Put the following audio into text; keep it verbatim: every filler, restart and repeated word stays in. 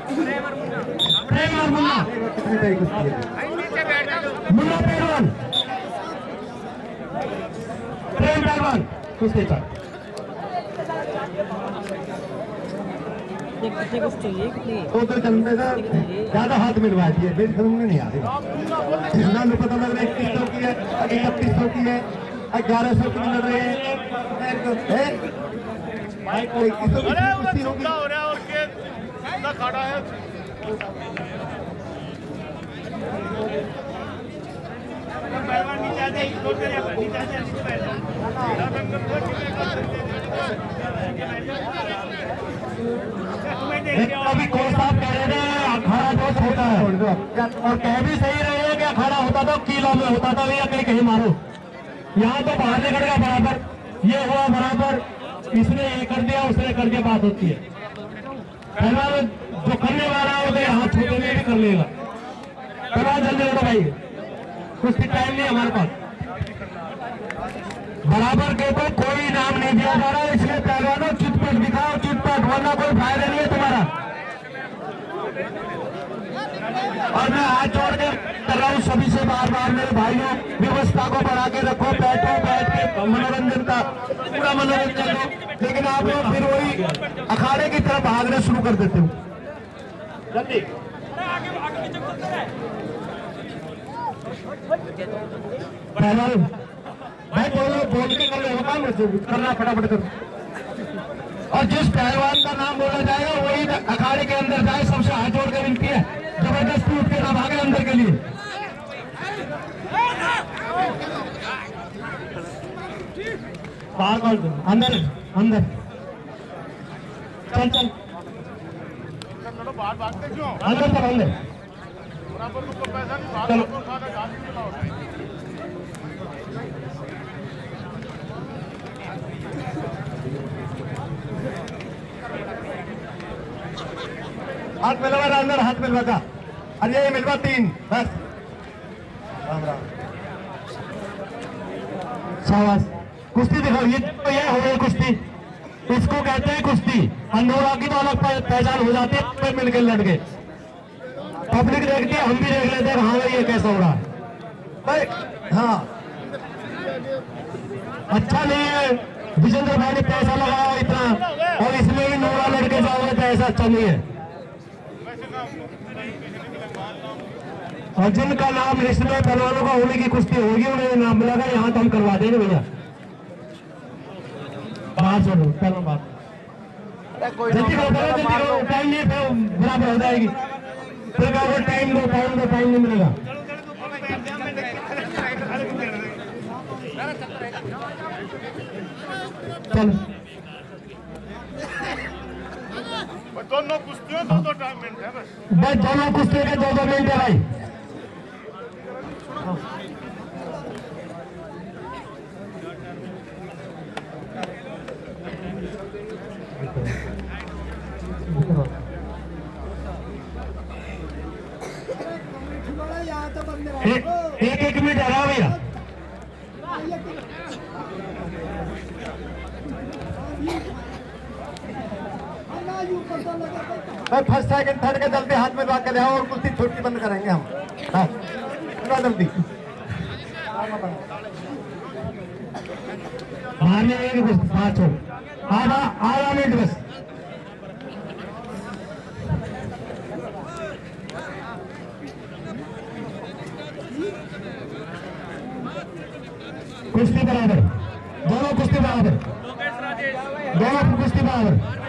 प्रेम और मुन्ना मुन्ना पहलवान प्रेम पहलवान कुश्ती का तो तो चलते था ज्यादा हाथ मिलवा दिए मेरी समझ में नहीं आ रही ना लोग पता लग रहा है इक्कीस सौ की है इकतीस सौ की है ग्यारह सौ की मिल रही है इक्कीस सौ की होगी खड़ा है अभी कोच साहब कह रहे थे अखाड़ा बहुत छोटा है और कह भी सही रहे हैं कि अखाड़ा होता तो किला में होता था भैया कहीं कहीं मारो यहाँ तो बाहर निकल गया बराबर ये हुआ बराबर इसने ये कर दिया उसने कर दिया बात होती है पहलवान जो करने वाला होगा यहाँ छोटे में भी कर लेगा करवा जल्दी होगा भाई कुछ भी टाइम नहीं हमारे पास बराबर के तो कोई इनाम नहीं दिया जा रहा है इसलिए पहलवानों चितपट दिखाओ चितपट वरना कोई फायदा नहीं है तुम्हारा और मैं हाथ जोड़ के कर रहा हूँ सभी से बार बार मेरे भाइयों व्यवस्था को बढ़ा के रखो बैठो बैठ के मनोरंजन का पूरा मनोरंजन लो लेकिन आप लोग फिर वही अखाड़े की तरफ भागना शुरू कर देते हो जल्दी पहलवान भाई बोलो बोल के कर लो करना फटाफट करो और जिस पहलवान का नाम बोला जाएगा वही अखाड़े के अंदर जाए सबसे हाथ जोड़ कर विनती है जबरदस्ती उठ के ना भागे अंदर के लिए अंदर अंदर चल चल अंदर चल अंदर चलो हाथ मिलवा अंदर हाथ मिलवा का अरे ये मिलवा तीन बस राम राम शाबाश कुश्ती दिखाओ ये तो ये हो गई कुश्ती इसको कहते हैं कुश्ती अंदोरा की तो अलग पहचान हो जाती है फिर मिलकर लड़ गए पब्लिक देखती है हम भी देख लेते हैं हाँ भाई ये कैसा हो रहा है भाई हाँ अच्छा नहीं है विजेंद्र भाई ने पैसा लगाया इतना और इसमें भी नोरा लड़के जाओगे तो ऐसा अच्छा नहीं है और जिनका नाम लिस्ट में पहलवानों का होने की कुश्ती होगी उन्हें नाम मिलेगा यहाँ तो हम करवा देंगे भैया बाहर छोड़ो चलो बात जल्दी करो जल्दी करो टाइम नहीं फिर बराबर हो जाएगी फिर कहो टाइम दो टाइम दो टाइम नहीं मिलेगा चलो दोनों कुश्तियों दो दो टाइम मिनट है बस बस दोनों कुश्तियों के दो दो मिनट है भाई एक एक मिनट हरा भैया फर्स्ट सेकंड थर्ड के चलते हाथ में लगा के आओ और कुश्ती छोटी बंद करेंगे हम हाँ जल्दी पाँच हो आधा आधा मिनट बस कुश्ती बराबर दोनों कुश्ती बराबर दोनों कुश्ती बराबर